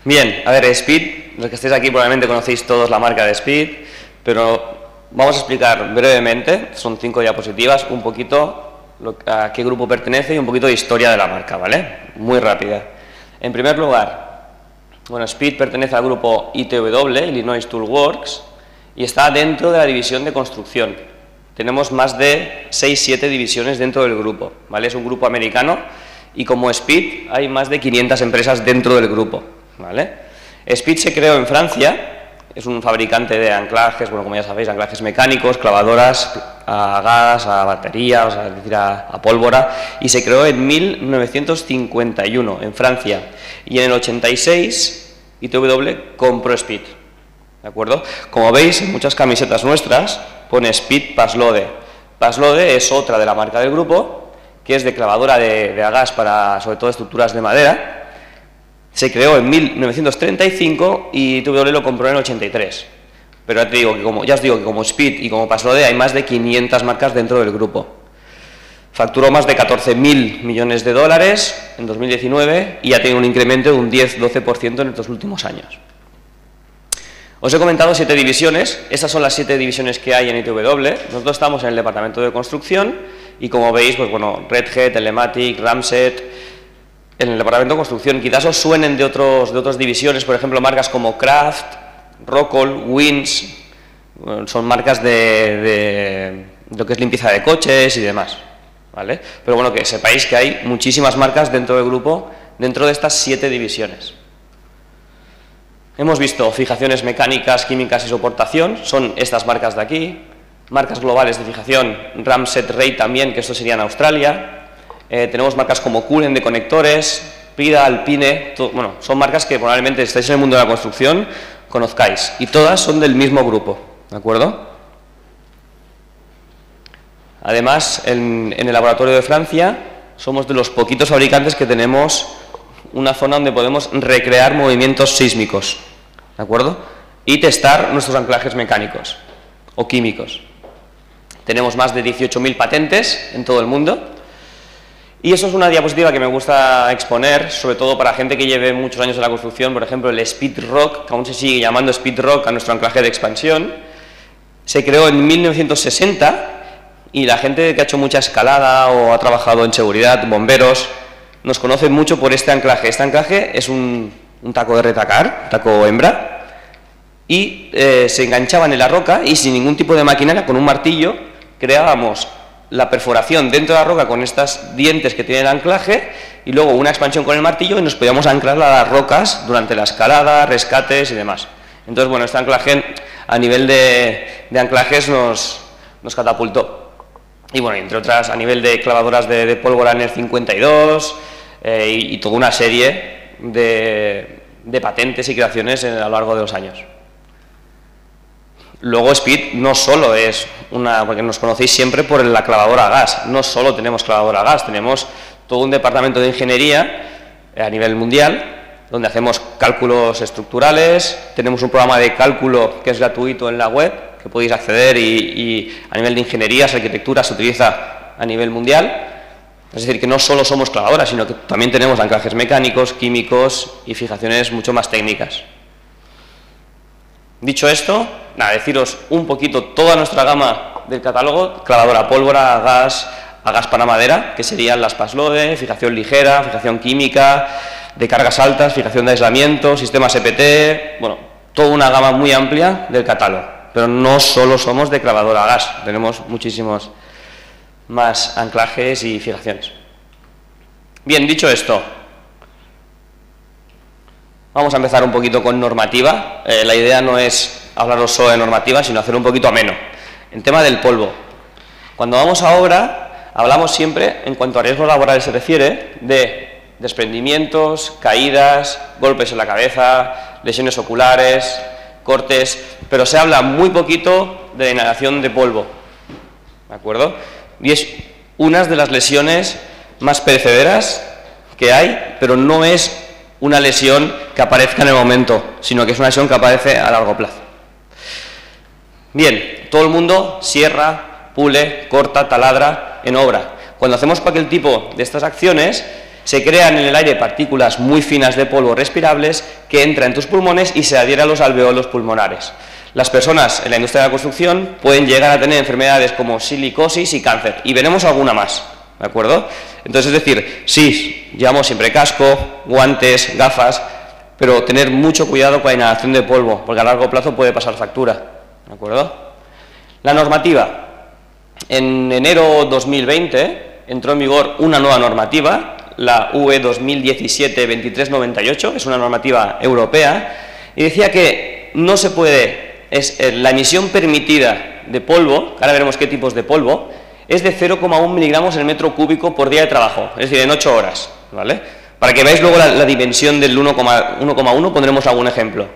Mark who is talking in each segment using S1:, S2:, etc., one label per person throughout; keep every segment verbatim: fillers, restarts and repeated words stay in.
S1: Bien, a ver, Speed, los que estáis aquí probablemente conocéis todos la marca de Speed, pero vamos a explicar brevemente, son cinco diapositivas, un poquito lo, a qué grupo pertenece y un poquito de historia de la marca, ¿vale? Muy rápida. En primer lugar, bueno, Speed pertenece al grupo I T W, Illinois Tool Works, y está dentro de la división de construcción. Tenemos más de seis siete divisiones dentro del grupo, ¿vale? Es un grupo americano y como Speed hay más de quinientas empresas dentro del grupo, ¿vale? Speed se creó en Francia, es un fabricante de anclajes, bueno, como ya sabéis, anclajes mecánicos, clavadoras a gas, a batería, o sea, es decir, a, a pólvora, y se creó en mil novecientos cincuenta y uno en Francia, y en el ochenta y seis I T W compró Speed, ¿de acuerdo? Como veis, en muchas camisetas nuestras pone Speed Paslode. Paslode es otra de la marca del grupo, que es de clavadora de, de a gas para, sobre todo, estructuras de madera. Se creó en mil novecientos treinta y cinco y I T W lo compró en el ochenta y tres. Pero ya, te digo que como, ya os digo que como Speed y como Paslode hay más de quinientas marcas dentro del grupo. Facturó más de catorce mil millones de dólares en dos mil diecinueve y ha tenido un incremento de un diez doce por ciento en estos últimos años. Os he comentado siete divisiones, esas son las siete divisiones que hay en I T W. Nosotros estamos en el departamento de construcción y como veis, pues bueno, Red Hat, Telematic, Ramset. En el departamento de construcción quizás os suenen de, otros, de otras divisiones, por ejemplo, marcas como Kraft, Rockall, Wins, bueno, son marcas de, de, de lo que es limpieza de coches y demás, ¿vale? Pero bueno, que sepáis que hay muchísimas marcas dentro del grupo, dentro de estas siete divisiones. Hemos visto fijaciones mecánicas, químicas y soportación, son estas marcas de aquí, marcas globales de fijación, Ramset Ray también, que esto sería en Australia. Eh, tenemos marcas como Kulen de conectores, Pida, Alpine, todo, bueno, son marcas que probablemente estáis en el mundo de la construcción, conozcáis, y todas son del mismo grupo, ¿de acuerdo? Además, en, en el laboratorio de Francia, somos de los poquitos fabricantes que tenemos una zona donde podemos recrear movimientos sísmicos, ¿de acuerdo? Y testar nuestros anclajes mecánicos o químicos. Tenemos más de dieciocho mil patentes en todo el mundo. Y eso es una diapositiva que me gusta exponer, sobre todo para gente que lleve muchos años en la construcción, por ejemplo, el Speed Rock, que aún se sigue llamando Speed Rock a nuestro anclaje de expansión. Se creó en mil novecientos sesenta y la gente que ha hecho mucha escalada o ha trabajado en seguridad, bomberos, nos conoce mucho por este anclaje. Este anclaje es un, un taco de retacar, taco hembra, y eh, se enganchaban en la roca y sin ningún tipo de maquinaria, con un martillo, creábamos la perforación dentro de la roca con estos dientes que tiene el anclaje y luego una expansión con el martillo y nos podíamos anclar a las rocas durante la escalada, rescates y demás. Entonces, bueno, este anclaje a nivel de, de anclajes nos, nos catapultó. Y bueno, entre otras, a nivel de clavadoras de, de pólvora N E R cincuenta y dos eh, y, y toda una serie de, de patentes y creaciones a lo largo de los años. Luego Speed no solo es una, porque nos conocéis siempre por la clavadora a gas, no solo tenemos clavadora a gas, tenemos todo un departamento de ingeniería a nivel mundial, donde hacemos cálculos estructurales, tenemos un programa de cálculo que es gratuito en la web, que podéis acceder y, y a nivel de ingenierías, arquitectura se utiliza a nivel mundial. Es decir, que no solo somos clavadoras, sino que también tenemos anclajes mecánicos, químicos y fijaciones mucho más técnicas. Dicho esto, nada, deciros un poquito toda nuestra gama del catálogo, clavadora a pólvora, a gas, a gas para madera, que serían las Paslode, fijación ligera, fijación química, de cargas altas, fijación de aislamiento, sistemas E P T, bueno, toda una gama muy amplia del catálogo. Pero no solo somos de clavadora a gas, tenemos muchísimos más anclajes y fijaciones. Bien, dicho esto, vamos a empezar un poquito con normativa. Eh, la idea no es hablaros solo de normativa, sino hacer un poquito ameno. En tema del polvo, cuando vamos a obra, hablamos siempre, en cuanto a riesgos laborales se refiere, de desprendimientos, caídas, golpes en la cabeza, lesiones oculares, cortes, pero se habla muy poquito de inhalación de polvo, ¿de acuerdo? Y es una de las lesiones más perecederas que hay, pero no es una lesión que aparezca en el momento, sino que es una lesión que aparece a largo plazo. Bien, todo el mundo sierra, pule, corta, taladra en obra. Cuando hacemos cualquier tipo de estas acciones, Se crean en el aire partículas muy finas de polvo respirables que entran en tus pulmones y se adhieren a los alveolos pulmonares. Las personas en la industria de la construcción pueden llegar a tener enfermedades como silicosis y cáncer, y veremos alguna más, ¿de acuerdo? Entonces, es decir, sí, llevamos siempre casco, guantes, gafas, pero tener mucho cuidado con la inhalación de polvo, porque a largo plazo puede pasar factura, ¿de acuerdo? La normativa. En enero dos mil veinte entró en vigor una nueva normativa, la U E dos mil diecisiete veintitrés noventa y ocho, es una normativa europea, y decía que no se puede, es la emisión permitida de polvo, ahora veremos qué tipos de polvo, es de cero coma uno miligramos en metro cúbico por día de trabajo, es decir, en ocho horas, ¿vale? Para que veáis luego la, la dimensión del uno coma uno, pondremos algún ejemplo.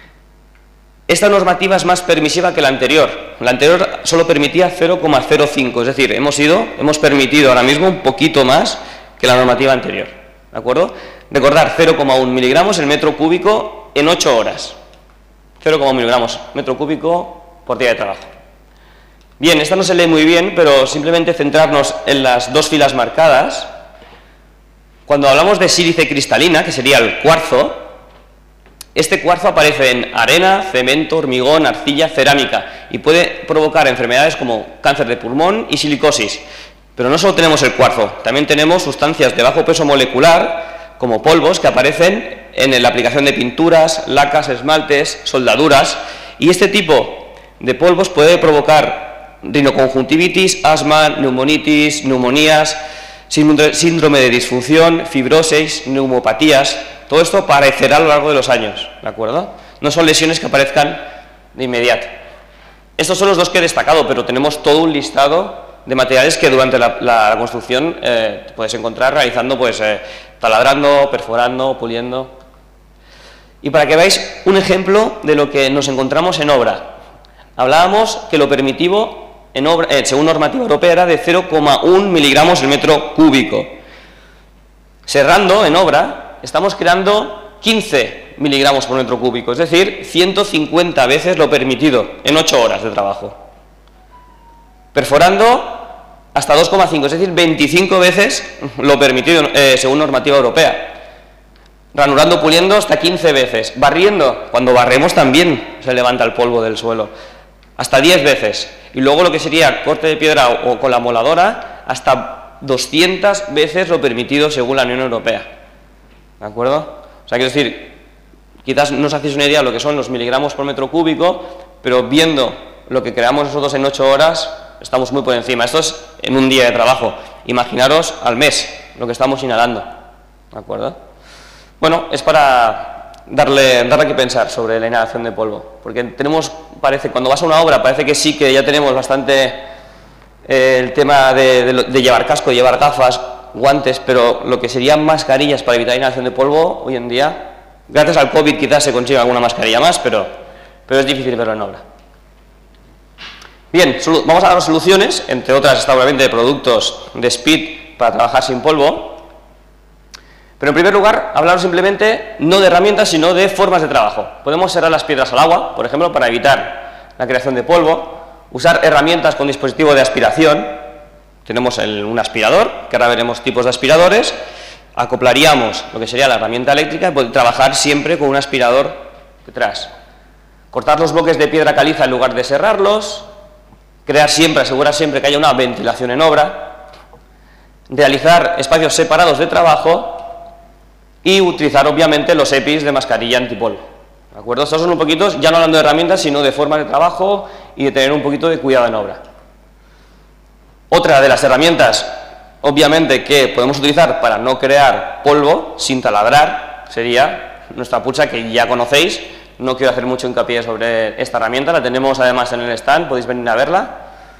S1: Esta normativa es más permisiva que la anterior. La anterior solo permitía cero coma cero cinco, es decir, hemos ido, hemos permitido ahora mismo un poquito más que la normativa anterior, ¿de acuerdo? Recordar, cero coma uno miligramos en metro cúbico en ocho horas. cero coma uno miligramos metro cúbico por día de trabajo. Bien, esta no se lee muy bien, pero simplemente centrarnos en las dos filas marcadas. Cuando hablamos de sílice cristalina, que sería el cuarzo, este cuarzo aparece en arena, cemento, hormigón, arcilla, cerámica y puede provocar enfermedades como cáncer de pulmón y silicosis. Pero no solo tenemos el cuarzo, también tenemos sustancias de bajo peso molecular como polvos que aparecen en la aplicación de pinturas, lacas, esmaltes, soldaduras, y este tipo de polvos puede provocar rinoconjuntivitis, asma, neumonitis, neumonías, síndrome de disfunción, fibrosis, neumopatías. Todo esto aparecerá a lo largo de los años, ¿de acuerdo? No son lesiones que aparezcan de inmediato. Estos son los dos que he destacado, pero tenemos todo un listado de materiales que durante la, la, la construcción eh, puedes encontrar realizando, pues, eh, taladrando, perforando, puliendo. Y para que veáis un ejemplo de lo que nos encontramos en obra. Hablábamos que lo permitivo, en obra, eh, según normativa europea, era de cero coma uno miligramos el metro cúbico. Cerrando, en obra, estamos creando quince miligramos por metro cúbico, es decir, ciento cincuenta veces lo permitido en ocho horas de trabajo. Perforando hasta dos coma cinco, es decir, veinticinco veces lo permitido eh, según normativa europea. Ranurando, puliendo hasta quince veces. Barriendo, cuando barremos también se levanta el polvo del suelo, hasta diez veces. Y luego lo que sería corte de piedra o, o con la moladora, hasta doscientas veces lo permitido según la Unión Europea. ¿De acuerdo? O sea, quiero decir, quizás no os hacéis una idea de lo que son los miligramos por metro cúbico, pero viendo lo que creamos nosotros en ocho horas, estamos muy por encima. Esto es en un día de trabajo. Imaginaros al mes lo que estamos inhalando. ¿De acuerdo? Bueno, es para darle, darle que pensar sobre la inhalación de polvo. Porque tenemos, parece, cuando vas a una obra, parece que sí que ya tenemos bastante eh, el tema de, de, de llevar casco, de llevar gafas, guantes, pero lo que serían mascarillas para evitar inhalación de polvo, hoy en día, gracias al COVID quizás se consiga alguna mascarilla más, pero, pero es difícil verlo en obra. Bien, vamos a dar soluciones, entre otras está obviamente de productos de Speed para trabajar sin polvo, pero en primer lugar, hablaros simplemente no de herramientas, sino de formas de trabajo. Podemos cerrar las piedras al agua, por ejemplo, para evitar la creación de polvo, usar herramientas con dispositivo de aspiración. Tenemos el, un aspirador, que ahora veremos tipos de aspiradores, acoplaríamos lo que sería la herramienta eléctrica y poder trabajar siempre con un aspirador detrás. Cortar los bloques de piedra caliza en lugar de serrarlos, crear siempre, asegurar siempre que haya una ventilación en obra, realizar espacios separados de trabajo y utilizar obviamente los E P Is de mascarilla antipolvo. ¿De acuerdo? Estos son un poquito, ya no hablando de herramientas, sino de formas de trabajo y de tener un poquito de cuidado en obra. Otra de las herramientas, obviamente, que podemos utilizar para no crear polvo sin taladrar, sería nuestra pucha, que ya conocéis. No quiero hacer mucho hincapié sobre esta herramienta, la tenemos además en el stand, podéis venir a verla.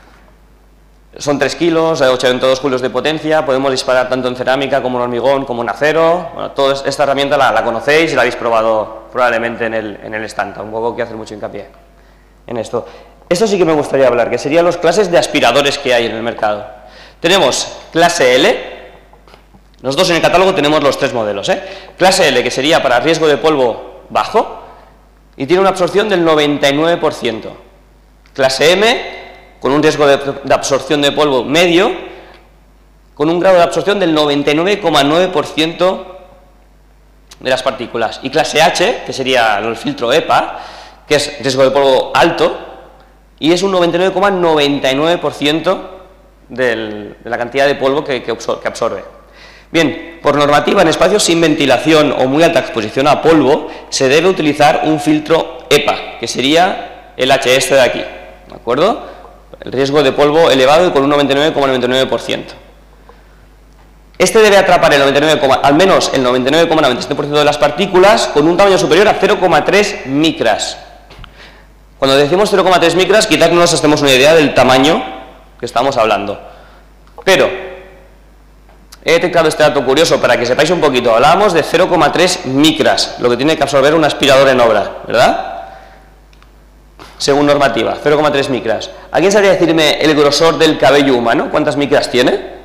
S1: Son tres kilos, ochenta y dos kilos de potencia, podemos disparar tanto en cerámica como en hormigón, como en acero. Bueno, toda esta herramienta la, la conocéis y la habéis probado probablemente en el, en el stand, tampoco quiero hacer mucho hincapié en esto. Esto sí que me gustaría hablar, que serían las clases de aspiradores que hay en el mercado. Tenemos clase L, nosotros en el catálogo tenemos los tres modelos, ¿eh? Clase L, que sería para riesgo de polvo bajo, y tiene una absorción del noventa y nueve por ciento. Clase M, con un riesgo de, de absorción de polvo medio, con un grado de absorción del noventa y nueve coma nueve por ciento de las partículas. Y clase H, que sería el filtro E P A, que es riesgo de polvo alto, y es un noventa y nueve coma noventa y nueve por ciento de la cantidad de polvo que, que, absor que absorbe. Bien, por normativa, en espacios sin ventilación o muy alta exposición a polvo, se debe utilizar un filtro E P A, que sería el H este de aquí, ¿de acuerdo? El riesgo de polvo elevado y con un noventa y nueve coma noventa y nueve por ciento. Este debe atrapar el noventa y nueve, al menos el noventa y nueve coma noventa y siete por ciento de las partículas con un tamaño superior a cero coma tres micras. Cuando decimos cero coma tres micras, quizás no nos hacemos una idea del tamaño que estamos hablando. Pero he detectado este dato curioso para que sepáis un poquito. Hablábamos de cero coma tres micras, lo que tiene que absorber un aspirador en obra, ¿verdad? Según normativa, cero coma tres micras. ¿Alguien sabría decirme el grosor del cabello humano? ¿Cuántas micras tiene?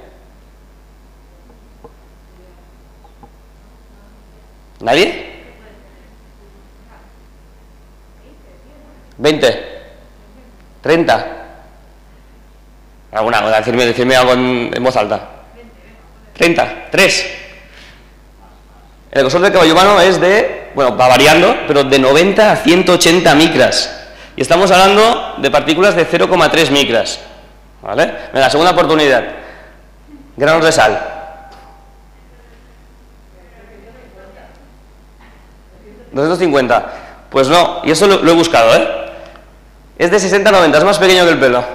S1: ¿Nadie? ¿veinte? ¿treinta? ¿Alguna? Decirme, decirme algo en, en voz alta. ¿treinta? ¿tres? El grosor del cabello humano es de, bueno, va variando, pero de noventa a ciento ochenta micras. Y estamos hablando de partículas de cero coma tres micras. ¿Vale? Venga, segunda oportunidad. Granos de sal. doscientos cincuenta. Pues no, y eso lo, lo he buscado, ¿eh? Es de sesenta a noventa, es más pequeño que el pelo.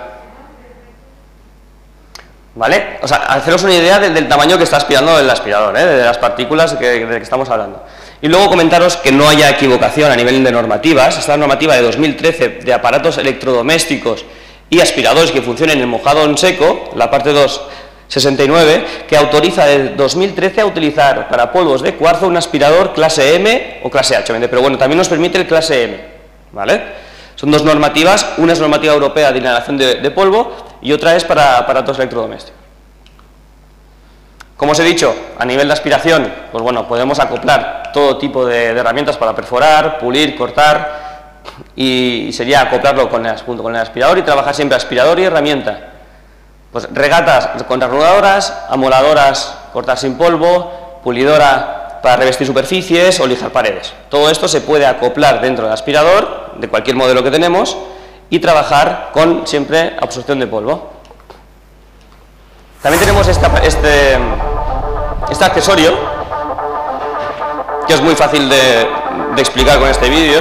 S1: ¿Vale? O sea, haceros una idea del, del tamaño que está aspirando el aspirador, ¿eh? De las partículas que, de que estamos hablando. Y luego comentaros que no haya equivocación a nivel de normativas. Esta normativa de dos mil trece de aparatos electrodomésticos y aspiradores que funcionen en mojado o en seco, la parte dos, sesenta y nueve, que autoriza de dos mil trece a utilizar para polvos de cuarzo un aspirador clase M o clase H, pero bueno, también nos permite el clase M, ¿vale? Son dos normativas, una es normativa europea de inhalación de, de polvo y otra es para aparatos electrodomésticos. Como os he dicho, a nivel de aspiración, pues bueno, podemos acoplar todo tipo de, de herramientas para perforar, pulir, cortar, y, y sería acoplarlo con el, junto con el aspirador y trabajar siempre aspirador y herramienta. Pues regatas con ranudadoras, amoladoras, cortar sin polvo, pulidora para revestir superficies o lijar paredes. Todo esto se puede acoplar dentro del aspirador, de cualquier modelo que tenemos, y trabajar con siempre absorción de polvo. También tenemos esta, este, este accesorio, que es muy fácil de, de explicar con este vídeo.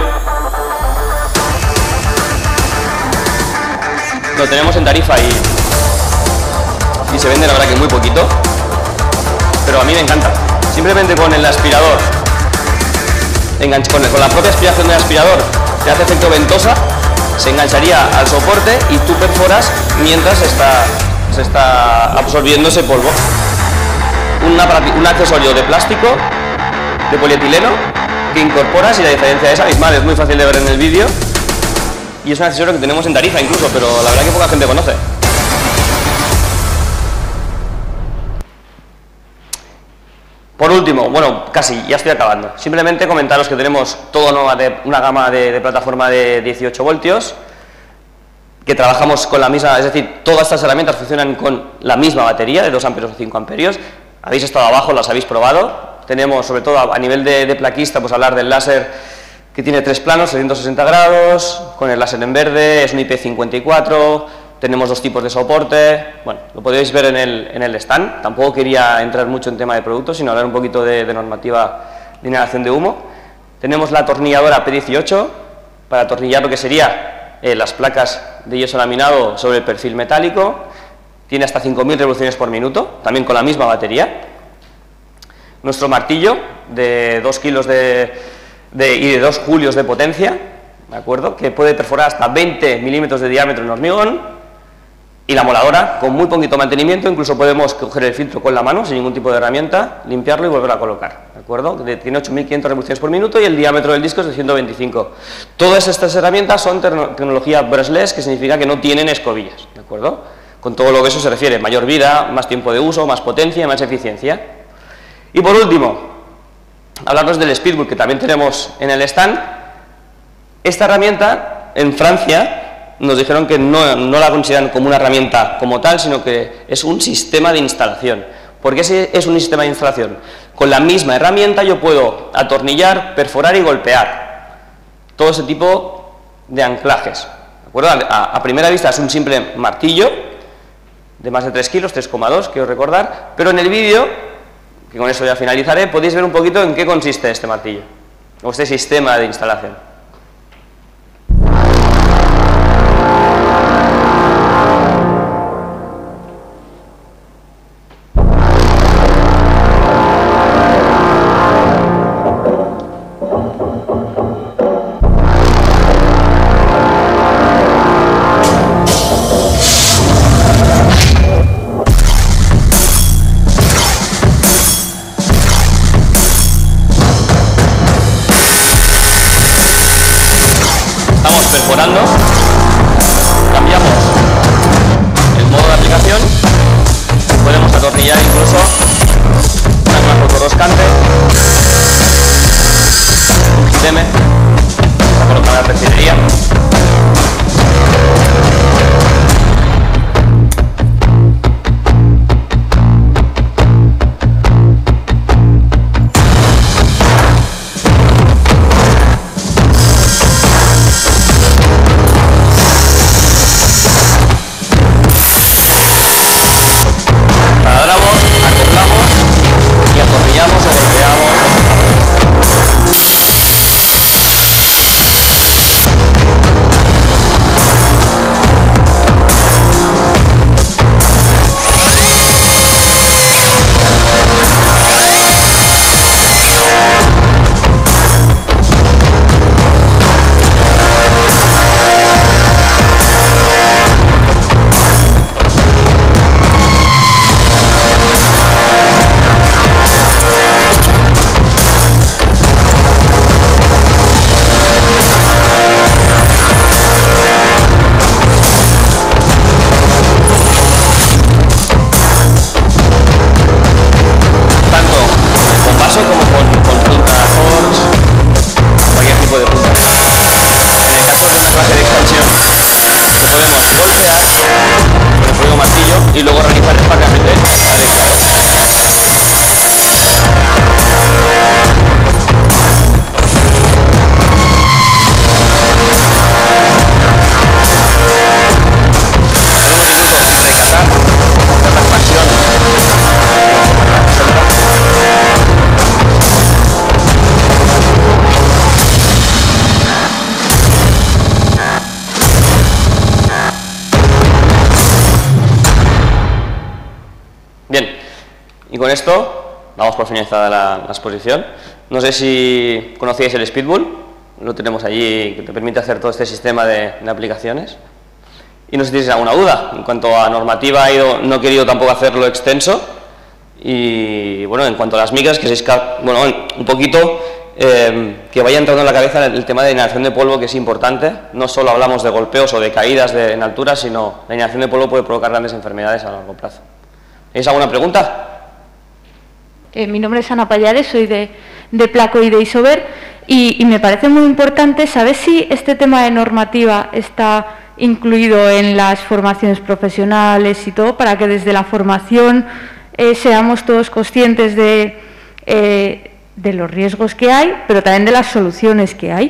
S1: Lo tenemos en tarifa y, y se vende la verdad que muy poquito, pero a mí me encanta. Simplemente con el aspirador, enganch, con, el, con la propia aspiración del aspirador, te hace efecto ventosa, se engancharía al soporte y tú perforas mientras está, se está absorbiendo ese polvo. Una, un accesorio de plástico, de polietileno, que incorporas y la diferencia es abismal, es muy fácil de ver en el vídeo y es un accesorio que tenemos en tarifa incluso, pero la verdad que poca gente conoce. Por último, bueno, casi, ya estoy acabando. Simplemente comentaros que tenemos toda una, de, una gama de, de plataforma de dieciocho voltios, que trabajamos con la misma, es decir, todas estas herramientas funcionan con la misma batería de dos amperios o cinco amperios. Habéis estado abajo, las habéis probado. Tenemos, sobre todo a, a nivel de, de plaquista, pues hablar del láser que tiene tres planos, trescientos sesenta grados, con el láser en verde, es un I P cincuenta y cuatro. Tenemos dos tipos de soporte, bueno, lo podéis ver en el, en el stand. Tampoco quería entrar mucho en tema de productos, sino hablar un poquito de, de normativa de inhalación de humo. Tenemos la atornilladora P dieciocho para atornillar lo que sería eh, las placas de yeso laminado sobre el perfil metálico. Tiene hasta cinco mil revoluciones por minuto, también con la misma batería. Nuestro martillo de dos kilos de, de, y de dos julios de potencia, ¿de acuerdo? Que puede perforar hasta veinte milímetros de diámetro en hormigón. Y la moladora, con muy poquito mantenimiento, incluso podemos coger el filtro con la mano, sin ningún tipo de herramienta, limpiarlo y volver a colocar, ¿de acuerdo? Tiene ocho mil quinientas revoluciones por minuto y el diámetro del disco es de ciento veinticinco. Todas estas herramientas son tecnología brushless, que significa que no tienen escobillas, ¿de acuerdo? Con todo lo que eso se refiere, mayor vida, más tiempo de uso, más potencia, más eficiencia. Y por último, hablaros del Speedbook, que también tenemos en el stand. Esta herramienta, en Francia, nos dijeron que no, no la consideran como una herramienta como tal, sino que es un sistema de instalación. ¿Por qué es un sistema de instalación? Con la misma herramienta yo puedo atornillar, perforar y golpear. Todo ese tipo de anclajes. ¿De acuerdo? A, a primera vista es un simple martillo de más de tres kilos, tres coma dos, quiero recordar, pero en el vídeo, que con eso ya finalizaré, podéis ver un poquito en qué consiste este martillo, o este sistema de instalación. Perforando, cambiamos el modo de aplicación, podemos atornillar incluso un anclaje autorroscante, un giteme para colocar la refinería. Y luego realizar el paquete adecuado. Podemos incluso recatar la expansión. Bien, y con esto damos por finalizada la, la exposición. No sé si conocíais el Speedbull, lo tenemos allí, que te permite hacer todo este sistema de, de aplicaciones. Y no sé si tenéis alguna duda. En cuanto a normativa, he ido, no he querido tampoco hacerlo extenso. Y bueno, en cuanto a las micras, que seis, bueno, un poquito eh, que vaya entrando en la cabeza el, el tema de inhalación de polvo, que es importante. No solo hablamos de golpeos o de caídas de, en altura, sino la inhalación de polvo puede provocar grandes enfermedades a largo plazo. ¿Tenéis alguna pregunta?
S2: Eh, mi nombre es Ana Payares, soy de, de Placo y de Isover, y, y me parece muy importante saber si este tema de normativa está incluido en las formaciones profesionales y todo, para que desde la formación eh, seamos todos conscientes de, eh, de los riesgos que hay, pero también de las soluciones que hay.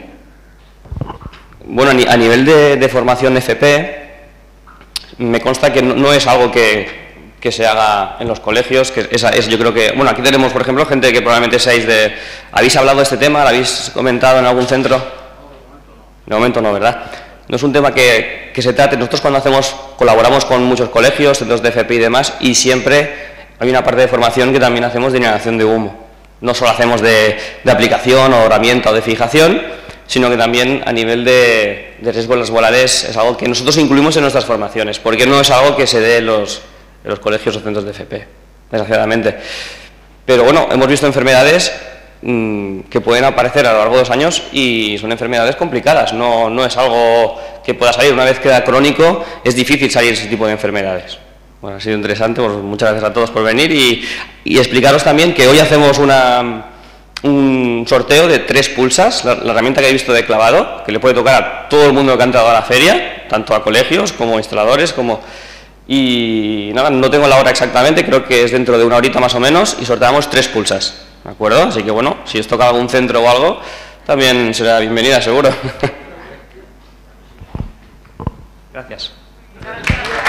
S1: Bueno, a nivel de, de formación F P, me consta que no, no es algo que... que se haga en los colegios, que es, es, yo creo que, bueno, aquí tenemos, por ejemplo, gente que probablemente seáis de... ¿Habéis hablado de este tema? ¿Lo habéis comentado en algún centro? De momento no, ¿verdad? No es un tema que, que se trate. Nosotros cuando hacemos, colaboramos con muchos colegios, centros de F P y demás, y siempre hay una parte de formación que también hacemos de inhalación de humo. No solo hacemos de, de aplicación o herramienta o de fijación, sino que también a nivel de, de riesgos laborales es algo que nosotros incluimos en nuestras formaciones, porque no es algo que se dé en los... de los colegios o centros de F P, desgraciadamente. Pero bueno, hemos visto enfermedades mmm, que pueden aparecer a lo largo de los años y son enfermedades complicadas, no, no es algo que pueda salir. Una vez que queda crónico, es difícil salir de ese tipo de enfermedades. Bueno, ha sido interesante, pues muchas gracias a todos por venir y, y explicaros también que hoy hacemos una, un sorteo de tres pulsas, la, la herramienta que he visto de clavado, que le puede tocar a todo el mundo que ha entrado a la feria, tanto a colegios como instaladores, como... Y nada, no tengo la hora exactamente, creo que es dentro de una horita más o menos, y sorteamos tres pulsas, ¿de acuerdo? Así que bueno, si os toca algún centro o algo, también será bienvenida, seguro. Gracias.